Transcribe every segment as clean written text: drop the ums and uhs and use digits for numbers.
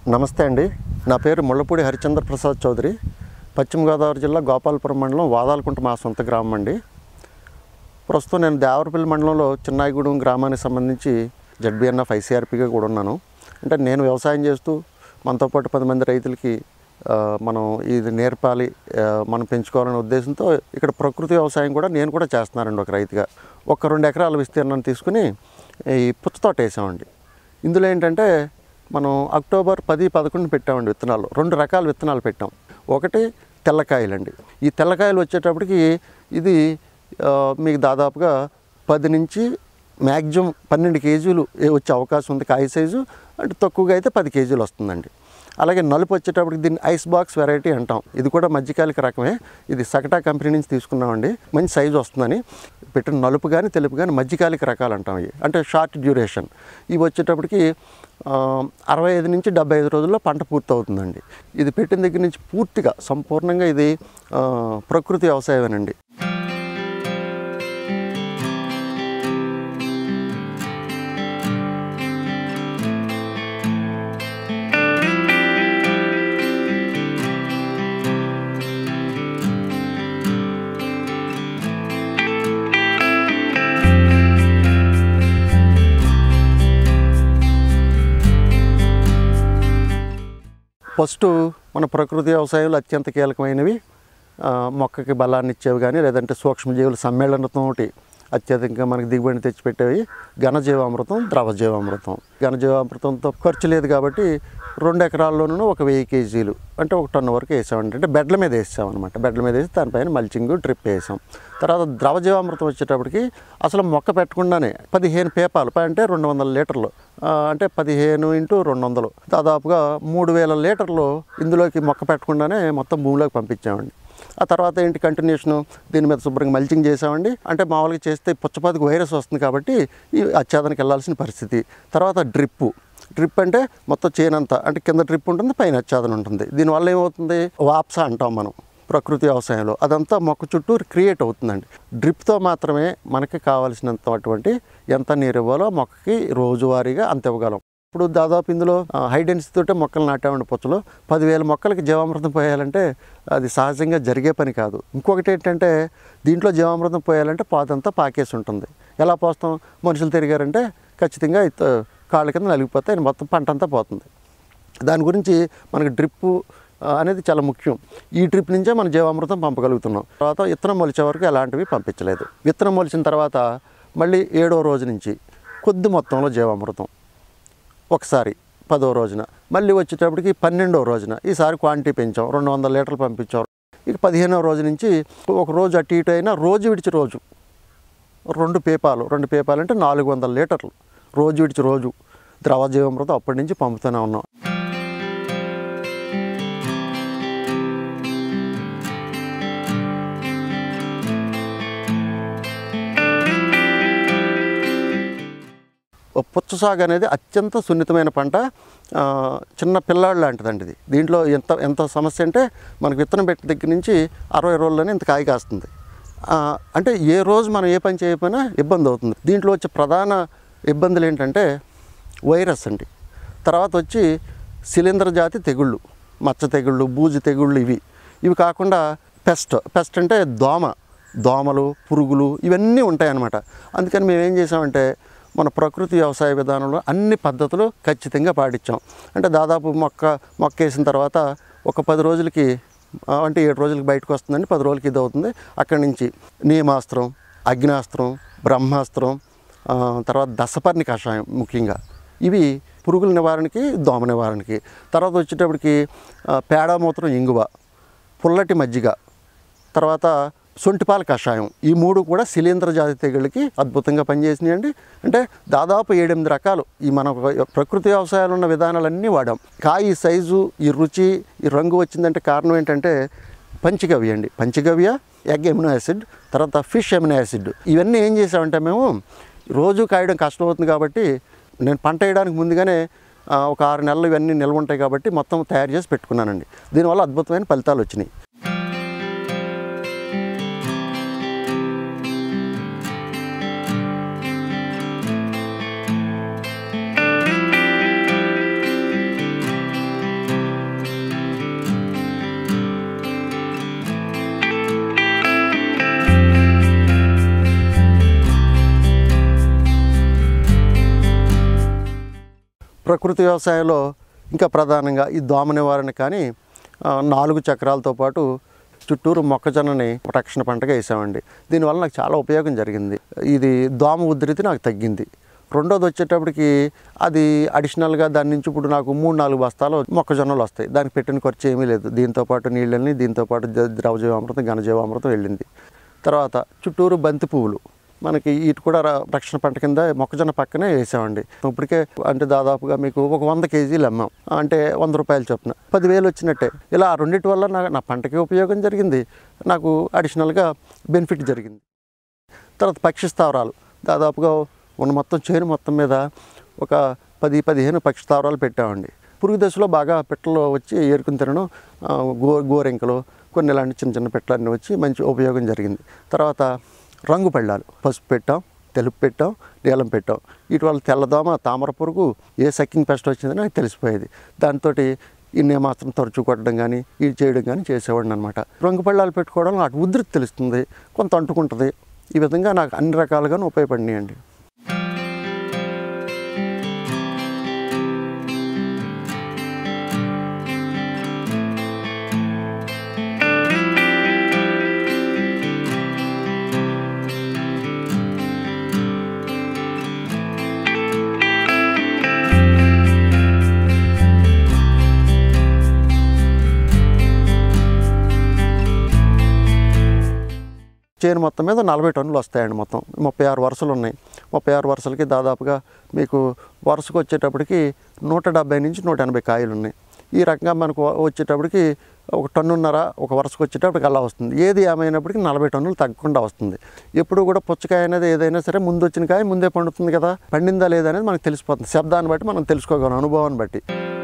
నమస్తే అండి. నా పేరు ముళ్ళపూడి హరిచంద్ర ప్రసాద్ చౌదరి. పశ్చిమ గోదావరి జిల్లా గోపాలపురం మండలం వాదాలకుంట మా సొంత గ్రామం అండి. ప్రస్తుతం నేను దేవరపల్లి మండలంలో చిన్నాయిగూడెం గ్రామానికి సంబంధించి ZBNF ICRPగా కూడా ఉన్నాను. అంటే నేను వ్యవసాయం చేస్తూ మనతో పాటు 10 మంది రైతులకి మనం ఇది నేర్పాలి, మనం పెంచుకోవాలనే ఉద్దేశంతో ఇక్కడ ప్రకృతి వ్యవసాయం కూడా నేను కూడా చేస్తున్నానండి. ఒక రైతుగా 1-2 ఎకరాల విస్తీర్ణాన్ని తీసుకుని ఈ పుచ్చతోట వేసామండి. ఇందులో ఏంటంటే మనం అక్టోబర్ 10-11 పెట్టామండి విత్తనాలు. 2 రకాల విత్తనాలు పెట్టాం. ఒకటి తెల్లకాయలండి. ఈ తెల్లకాయలు వచ్చేటప్పటికి ఇది మీకు దాదాపుగా 10 నుంచి మ్యాక్సిమం 12 కేజీలు వచ్చే అవకాశం ఉంది. కాయ సైజు అంటే తక్కువగా అయితే 10 కేజీలు వస్తుందండి. అలాగే నలుపు వచ్చేటప్పటికి దీన్ని ఐస్ బాక్స్ వెరైటీ అంటాం. ఇది కూడా మధ్యకాలిక రకమే. ఇది సకటా కంపెనీ నుంచి తీసుకున్నామండి. మంచి సైజు వస్తుందని పెట్టిన నలుపు కానీ తెలుపు కానీ మధ్యకాలిక రకాలు అంటాం. ఇవి అంటే షార్ట్ డ్యూరేషన్. ఇవి వచ్చేటప్పటికి 65 నుంచి 75 రోజుల్లో పంట పూర్తవుతుందండి. ఇది పెట్టిన దగ్గర నుంచి పూర్తిగా సంపూర్ణంగా ఇది ప్రకృతి వ్యవసాయమేనండి. ఫస్ట్ మన ప్రకృతి వ్యవసాయంలో అత్యంత కీలకమైనవి మొక్కకి బలాన్ని ఇచ్చేవి కానీ లేదంటే సూక్ష్మజీవుల సమ్మేళనంతో అత్యధికంగా మనకి దిగుబడిని తెచ్చిపెట్టేవి ఘనజీవామృతం, ద్రవజీవామృతం. ఘనజీవామృతంతో ఖర్చు లేదు కాబట్టి 2 ఎకరాల్లోనూ 1000 కేజీలు అంటే 1 టన్ను వరకు వేసామండి. అంటే బెడ్ల మీద వేసామన్నమాట. బెడ్ల మీద వేసి దానిపైన మల్చింగ్ డ్రిప్ వేసాం. తర్వాత ద్రవజీవామృతం వచ్చేటప్పటికి అసలు మొక్క పెట్టకుండానే 15 పేపాలు అంటే 200 లీటర్లు అంటే 15 × 200 దాదాపుగా 3000 లీటర్లు ఇందులోకి మొక్క పెట్టకుండానే మొత్తం భూమిలోకి పంపించామండి. ఆ తర్వాత ఏంటి కంటిన్యూషను దీని మీద శుభ్రంగా మల్చింగ్ చేసామండి. అంటే మామూలుగా చేస్తే పుచ్చపాతికి వైరస్ వస్తుంది కాబట్టి ఈ ఆచ్ఛాదనకి వెళ్ళాల్సిన పరిస్థితి. తర్వాత డ్రిప్ అంటే మొత్తం చేనంతా అంటే కింద డ్రిప్ ఉంటుంది, పైన ఆచ్ఛాదన ఉంటుంది. దీనివల్ల ఏమవుతుంది, వాప్సా అంటాం మనం ప్రకృతి వ్యవసాయంలో. అదంతా మొక్క చుట్టూ క్రియేట్ అవుతుందండి. డ్రిప్తో మాత్రమే మనకి కావాల్సినంతటువంటి ఎంత నీరు ఇవ్వాలో మొక్కకి రోజువారీగా అంత ఇవ్వగలం. ఇప్పుడు దాదాపు ఇందులో హై డెన్సిటీతో మొక్కలు నాటామండి. పుచ్చలో 10,000 మొక్కలకి జీవామృతం పోయాలంటే అది సహజంగా జరిగే పని కాదు. ఇంకొకటి ఏంటంటే దీంట్లో జీవామృతం పోయాలంటే పాదంతా పాకేసి ఉంటుంది. ఎలా పోస్తాం, మనుషులు తిరిగారంటే ఖచ్చితంగా కాళ్ళ కింద నలిగిపోతే మొత్తం పంట అంతా పోతుంది. దాని గురించి మనకి డ్రిప్ అనేది చాలా ముఖ్యం. ఈ డ్రిప్ నుంచే మనం జీవామృతం పంపగలుగుతున్నాం. తర్వాత విత్తనం మొలిచే వరకు ఎలాంటివి పంపించలేదు. విత్తనం మొలిచిన తర్వాత మళ్ళీ 7వ రోజు నుంచి కొద్ది మొత్తంలో జీవామృతం ఒకసారి 10వ రోజున, మళ్ళీ వచ్చేటప్పటికి 12వ రోజున ఈసారి క్వాంటిటీ పెంచాం. 200 లీటర్లు పంపించాం. ఇక 15వ రోజు నుంచి ఒక రోజు అటు ఇటు అయినా రోజు విడిచి రోజు 2 పేపాలు అంటే 400 లీటర్లు రోజు విడిచి రోజు ద్రవజీవామృతం అప్పటి నుంచి పంపుతూనే ఉన్నాం. పుచ్చ సాగు అనేది అత్యంత సున్నితమైన పంట. చిన్న పిల్లాడు లాంటిదండి ఇది. దీంట్లో ఎంత సమస్య అంటే మనకు విత్తనం పెట్టిన దగ్గర నుంచి 60 రోజుల్లోనే ఇంత కాయ కాస్తుంది. అంటే ఏ రోజు మనం ఏ పని చేయకపోయినా ఇబ్బంది అవుతుంది. దీంట్లో వచ్చే ప్రధాన ఇబ్బందులు ఏంటంటే వైరస్ అండి. తర్వాత వచ్చి శిలీంధ్ర జాతి తెగుళ్ళు, మచ్చ తెగుళ్ళు, బూజు తెగుళ్ళు. ఇవి కాకుండా పెస్ట్ అంటే దోమలు, పురుగులు ఇవన్నీ ఉంటాయన్నమాట. అందుకని మేము ఏం చేసామంటే మన ప్రకృతి వ్యవసాయ విధానంలో అన్ని పద్ధతులు ఖచ్చితంగా పాటించాం. అంటే దాదాపు మొక్క వేసిన తర్వాత ఒక 10 రోజులకి అంటే 7 రోజులకి బయటకు వస్తుందండి. 10 రోజులకి ఇది అవుతుంది. అక్కడి నుంచి నీమాస్త్రం, అగ్నాస్త్రం, బ్రహ్మాస్త్రం, తర్వాత దశపర్ణి కషాయం ముఖ్యంగా ఇవి పురుగుల నివారణకి, దోమ నివారణకి. తర్వాత వచ్చేటప్పటికి పేడమూత్రం, ఇంగువ, పుల్లటి మజ్జిగ, తర్వాత సొంటిపాల కషాయం. ఈ 3 కూడా శిలీంధ్ర జాతి తెగుళ్ళకి అద్భుతంగా పనిచేసినాయండి. అంటే దాదాపు 7-8 రకాలు ఈ మన ప్రకృతి వ్యవసాయాలు ఉన్న విధానాలన్నీ వాడాం. కాయ సైజు, ఈ రుచి, ఈ రంగు వచ్చిందంటే కారణం ఏంటంటే పంచగవ్య, ఎగ్ ఎమినో యాసిడ్, తర్వాత ఫిష్ ఎమినో యాసిడ్. ఇవన్నీ ఏం చేసామంటే మేము రోజు కాయడం కష్టమవుతుంది కాబట్టి నేను పంట వేయడానికి ముందుగానే ఒక 6 నెలలు ఇవన్నీ నిల్వ ఉంటాయి కాబట్టి మొత్తం తయారు చేసి పెట్టుకున్నానండి. దీనివల్ల అద్భుతమైన ఫలితాలు వచ్చినాయి. ప్రకృతి వ్యవసాయంలో ఇంకా ప్రధానంగా ఈ దోమ నివారణ కానీ 4 చక్రాలతో పాటు చుట్టూరు మొక్కజొన్నని రక్షణ పంటగా వేసామండి. దీనివల్ల నాకు చాలా ఉపయోగం జరిగింది. ఇది దోమ ఉధృతి నాకు తగ్గింది. రెండోది వచ్చేటప్పటికి అది అడిషనల్గా దాని నుంచి ఇప్పుడు నాకు 3-4 బస్తాలు మొక్కజొన్నలు వస్తాయి. దానికి పెట్టిన ఖర్చు ఏమీ లేదు. దీంతోపాటు నీళ్ళని, దీంతోపాటు ద్రవజీవామృతం, ఘనజీవామృతం వెళ్ళింది. తర్వాత చుట్టూరు బంతి పువ్వులు మనకి ఇటు కూడా రక్షణ పంట కింద మొక్కజొన్న పక్కనే వేసామండి. ఇప్పటికే అంటే దాదాపుగా మీకు ఒక 100 కేజీలు అమ్మాం. అంటే 100 రూపాయలు చొప్పున 10,000 వచ్చినట్టే. ఇలా ఆ రెండింటి వల్ల నా పంటకి ఉపయోగం జరిగింది, నాకు అడిషనల్గా బెనిఫిట్ జరిగింది. తర్వాత పక్షి స్థావరాలు దాదాపుగా ఉన్న మొత్తం చేను మొత్తం మీద ఒక 10-15 పక్షి స్థావరాలు పెట్టామండి. పురుగు దశలో బాగా పెట్టలు వచ్చి ఏరుకుని తినడం, గోరెంకలు కొన్ని ఇలాంటి చిన్న చిన్న పెట్టలన్నీ వచ్చి మంచి ఉపయోగం జరిగింది. తర్వాత రంగు పళ్ళాలు పసుపు పెట్టాం, తెలుపు పెట్టాం, నీలం పెట్టాం. వీటి వల్ల తెల్లదోమ, తామర పురుగు, ఏ సక్కింగ్ పెస్ట్ వచ్చిందని నాకు తెలిసిపోయేది. దాంతో ఇన్నే మాత్రం తరచూ కొట్టడం కానీ ఇది చేయడం కానీ చేసేవాడిని అనమాట. రంగు పళ్ళాలు పెట్టుకోవడం అటు ఉధృతి తెలుస్తుంది, కొంత అంటుకుంటుంది. ఈ విధంగా నాకు అన్ని రకాలుగాను ఉపయోగపడినాయండి. చేను మొత్తం మీద 40 టన్నులు వస్తాయండి. మొత్తం 36 వరుసలు ఉన్నాయి. 36 వరుసలకి దాదాపుగా మీకు వరుసకు వచ్చేటప్పటికి 170 నుంచి 180 కాయలు ఉన్నాయి. ఈ రకంగా మనకు వచ్చేటప్పటికి 1.5 టన్నున్నర ఒక వరుసకు వచ్చేటప్పటికి అలా వస్తుంది. ఏది ఏమైనప్పటికీ 40 టన్నులు తగ్గకుండా వస్తుంది. ఎప్పుడు కూడా పుచ్చకాయ అనేది ఏదైనా సరే ముందు వచ్చిన కాయ ముందే పండుతుంది కదా, పండిందా లేదా అనేది మనకు తెలిసిపోతుంది. శబ్దాన్ని బట్టి మనం తెలుసుకోగలం, అనుభవాన్ని బట్టి.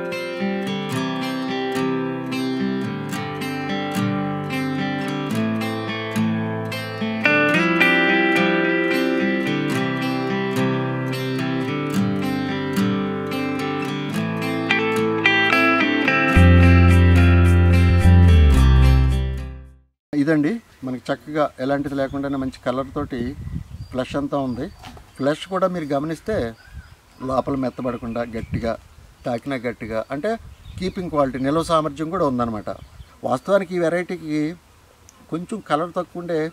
ఇదండి మనకి చక్కగా ఎలాంటిది లేకుండా మంచి కలర్ తోటి ఫ్లెష్ అంతా ఉంది. ఫ్లెష్ కూడా మీరు గమనిస్తే లోపల మెత్తబడకుండా గట్టిగా తాకినా గట్టిగా, అంటే కీపింగ్ క్వాలిటీ, నిల్వ సామర్థ్యం కూడా ఉందన్నమాట. వాస్తవానికి ఈ వెరైటీకి కొంచెం కలర్ తక్కువ ఉండే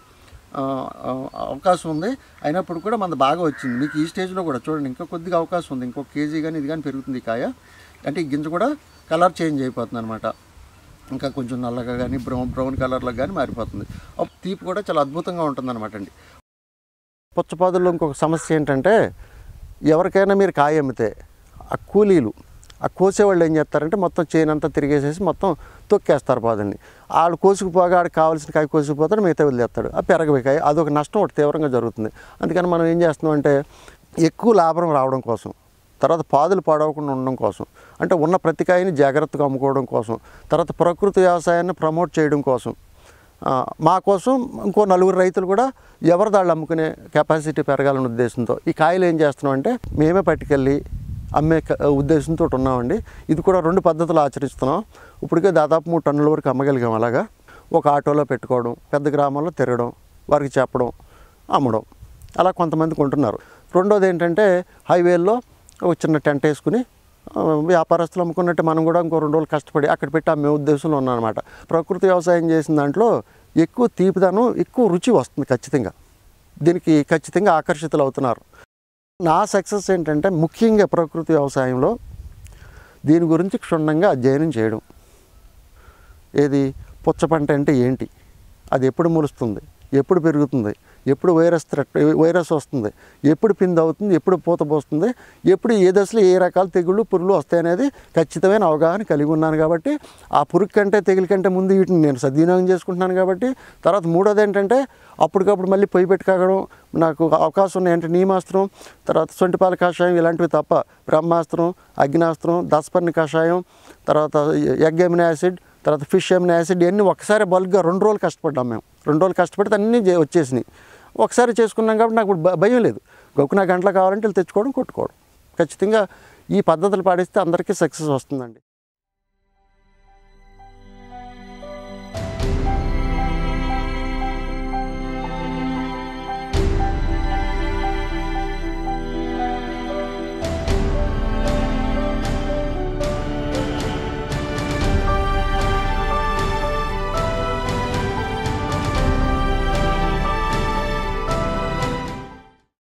అవకాశం ఉంది. అయినప్పుడు కూడా మనది బాగా వచ్చింది. మీకు ఈ స్టేజ్లో కూడా చూడండి, ఇంకా కొద్దిగా అవకాశం ఉంది. ఇంకొక కేజీ కానీ ఇది కానీ పెరుగుతుంది కాయ. అంటే ఈ గింజ కూడా కలర్ చేంజ్ అయిపోతుంది అనమాట. ఇంకా కొంచెం నల్లగా కానీ బ్రౌన్ కలర్లో కానీ మారిపోతుంది. తీపి కూడా చాలా అద్భుతంగా ఉంటుంది అనమాట అండి. పుచ్చపాదుల్లో ఇంకొక సమస్య ఏంటంటే, ఎవరికైనా మీరు కాయ అమ్మితే ఆ కూలీలు, ఆ కోసేవాళ్ళు ఏం చేస్తారంటే మొత్తం చేను అంతా తిరిగేసేసి మొత్తం తొక్కేస్తారు పాదుల్ని. ఆడు కోసుకుపోగా ఆడికి కావాల్సిన కాయ కోసుకుపోతాడు, మిగతా వదిలేస్తాడు. ఆ పెరగబోయే కాయ అదొక నష్టం ఒకటి తీవ్రంగా జరుగుతుంది. అందుకని మనం ఏం చేస్తున్నాం అంటే, ఎక్కువ లాభం రావడం కోసం, తర్వాత పాదులు పాడవకుండా ఉండడం కోసం, అంటే ఉన్న ప్రతి కాయని జాగ్రత్తగా అమ్ముకోవడం కోసం, తర్వాత ప్రకృతి వ్యవసాయాన్ని ప్రమోట్ చేయడం కోసం, మా కోసం ఇంకో 4 రైతులు కూడా ఎవరి దాళ్ళు అమ్ముకునే కెపాసిటీ పెరగాలనే ఉద్దేశంతో ఈ కాయలు ఏం చేస్తున్నాం అంటే మేమే పట్టుకెళ్ళి అమ్మే ఉద్దేశంతో ఉన్నామండి. ఇది కూడా 2 పద్ధతులు ఆచరిస్తున్నాం. ఇప్పటికే దాదాపు 3 టన్నుల వరకు అమ్మగలిగాం. అలాగా ఒక ఆటోలో పెట్టుకోవడం, పెద్ద గ్రామంలో తిరగడం, వారికి చెప్పడం, అమ్మడం, అలా కొంతమంది కొంటున్నారు. రెండోది ఏంటంటే హైవేల్లో ఒక చిన్న టెంట్ వేసుకుని వ్యాపారస్తులు అమ్ముకున్నట్టు మనం కూడా ఇంకో 2 రోజులు కష్టపడి అక్కడ పెట్టి అమ్మే ఉద్దేశంలో ఉన్నామన్నమాట. ప్రకృతి వ్యవసాయం చేసిన దాంట్లో ఎక్కువ తీపిదనం, ఎక్కువ రుచి వస్తుంది. ఖచ్చితంగా దీనికి ఖచ్చితంగా ఆకర్షితులు అవుతున్నారు. నా సక్సెస్ ఏంటంటే ముఖ్యంగా ప్రకృతి వ్యవసాయంలో దీని గురించి క్షుణ్ణంగా అధ్యయనం చేయడం. ఏది పుచ్చ పంట అంటే ఏంటి, అది ఎప్పుడు మొలుస్తుంది, ఎప్పుడు పెరుగుతుంది, ఎప్పుడు వైరస్ వస్తుంది, ఎప్పుడు పిండి అవుతుంది, ఎప్పుడు పూత పోస్తుంది, ఎప్పుడు ఏ దశలో ఏ రకాల తెగుళ్ళు పురుగులు వస్తాయనేది ఖచ్చితమైన అవగాహన కలిగి ఉన్నాను. కాబట్టి ఆ పురుగు కంటే తెగులు కంటే ముందు వీటిని నేను సద్వినియోగం చేసుకుంటున్నాను. కాబట్టి తర్వాత మూడోది ఏంటంటే అప్పటికప్పుడు మళ్ళీ పొయ్యి పెట్టుకోవడం నాకు అవకాశం ఉన్నాయి. అంటే నీమాస్త్రం, తర్వాత సొంటిపాల కషాయం ఇలాంటివి తప్ప బ్రహ్మాస్త్రం, అగ్నాస్త్రం, దసపర్ణి కషాయం, తర్వాత ఎగ్ ఎమినో యాసిడ్, తర్వాత ఫిష్ ఎమినో యాసిడ్, ఇవన్నీ ఒకసారి బల్క్గా 2 రోజులు కష్టపడ్డాం మేము. 2 రోజులు కష్టపడితే అన్నీ వచ్చేసినాయి. ఒకసారి చేసుకున్నాం కాబట్టి నాకు భయం లేదు. గొక్కున గంటలు కావాలంటే తెచ్చుకోవడం, కొట్టుకోవడం. ఖచ్చితంగా ఈ పద్ధతులు పాటిస్తే అందరికీ సక్సెస్ వస్తుందండి.